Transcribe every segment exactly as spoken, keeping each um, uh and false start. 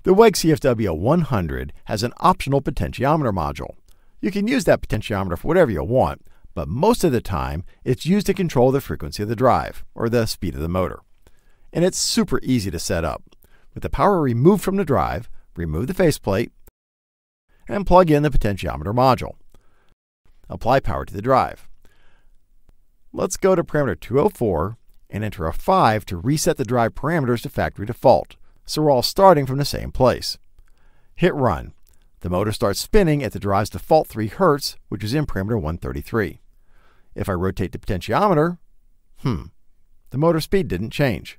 The W E G C F W one hundred has an optional potentiometer module. You can use that potentiometer for whatever you want, but most of the time it's used to control the frequency of the drive, or the speed of the motor. And it's super easy to set up. With the power removed from the drive, remove the faceplate, and plug in the potentiometer module. Apply power to the drive. Let's go to parameter two oh four and enter a five to reset the drive parameters to factory default, so we're all starting from the same place. Hit run. The motor starts spinning at the drive's default three hertz, which is in parameter one thirty-three. If I rotate the potentiometer, hmm, the motor speed didn't change.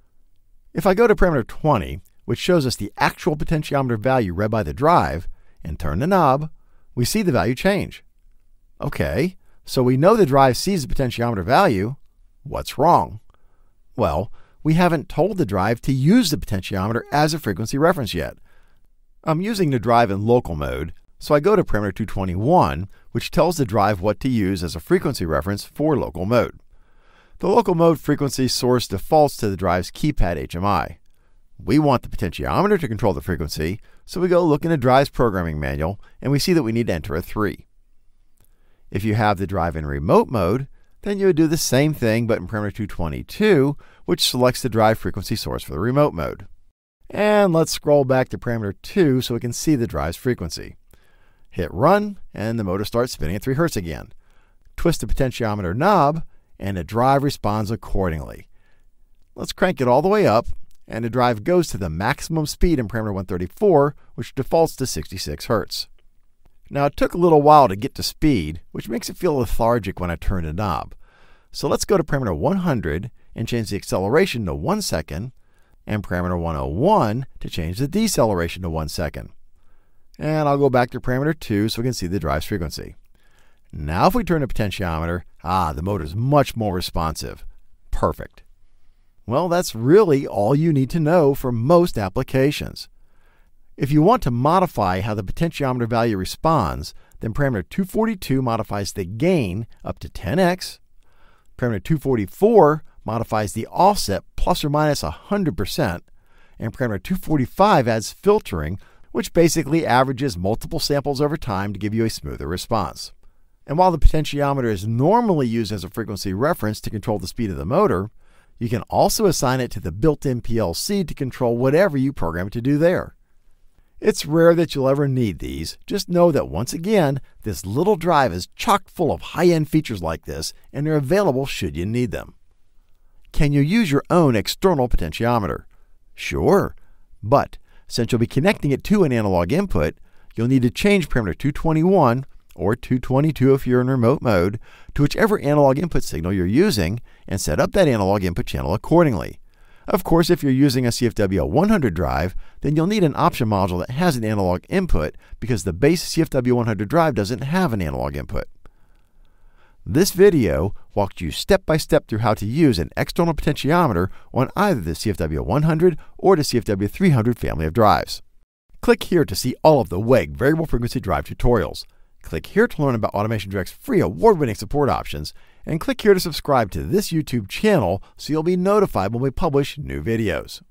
If I go to parameter twenty, which shows us the actual potentiometer value read by the drive, and turn the knob, we see the value change. Okay, so we know the drive sees the potentiometer value. What's wrong? Well, we haven't told the drive to use the potentiometer as a frequency reference yet. I'm using the drive in local mode, so I go to parameter two twenty-one, which tells the drive what to use as a frequency reference for local mode. The local mode frequency source defaults to the drive's keypad H M I. We want the potentiometer to control the frequency, so we go look in the drive's programming manual, and we see that we need to enter a three. If you have the drive in remote mode, then you would do the same thing but in parameter two twenty-two, which selects the drive frequency source for the remote mode. And let's scroll back to parameter two so we can see the drive's frequency. Hit run, and the motor starts spinning at three hertz again. Twist the potentiometer knob, and the drive responds accordingly. Let's crank it all the way up, and the drive goes to the maximum speed in parameter one thirty-four, which defaults to sixty-six hertz. Now, it took a little while to get to speed, which makes it feel lethargic when I turn the knob. So let's go to parameter one hundred and change the acceleration to one second, and parameter one oh one to change the deceleration to one second. And I'll go back to parameter two so we can see the drive's frequency. Now if we turn the potentiometer, ah, the motor is much more responsive. Perfect. Well, that's really all you need to know for most applications. If you want to modify how the potentiometer value responds, then parameter two forty-two modifies the gain up to ten x. Parameter two forty-four modifies the offset plus or minus one hundred percent. And parameter two forty-five adds filtering, which basically averages multiple samples over time to give you a smoother response. And while the potentiometer is normally used as a frequency reference to control the speed of the motor, you can also assign it to the built-in P L C to control whatever you program it to do there. It's rare that you'll ever need these. Just know that once again, this little drive is chock full of high-end features like this, and they're available should you need them. Can you use your own external potentiometer? Sure, but since you'll be connecting it to an analog input, you'll need to change parameter two twenty-one, or two twenty-two if you're in remote mode, to whichever analog input signal you're using, and set up that analog input channel accordingly. Of course, if you're using a C F W one hundred drive, then you'll need an option module that has an analog input because the base C F W one hundred drive doesn't have an analog input. This video walked you step by step through how to use an external potentiometer on either the C F W one hundred or the C F W three hundred family of drives. Click here to see all of the W E G variable frequency drive tutorials. Click here to learn about AutomationDirect's free award-winning support options, and click here to subscribe to this YouTube channel so you'll be notified when we publish new videos.